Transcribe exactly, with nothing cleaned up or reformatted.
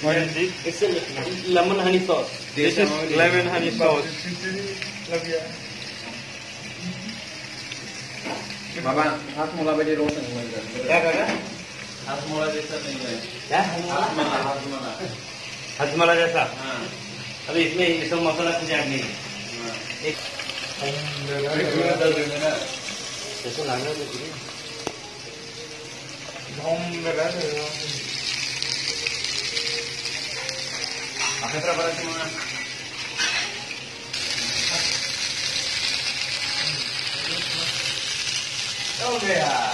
It's a lemon honey sauce. This is lemon honey sauce. बाबा हाथ मोला बजे रोशन हुआ क्या करेगा हाथ मोला जैसा नहीं है क्या हाथ मोला हाथ मोला हजमला जैसा हाँ अभी इसमें ये सब मसाला कुछ ऐड नहीं है एक जैसे लाना है तो हम लगा दे apa terapa semua oh ya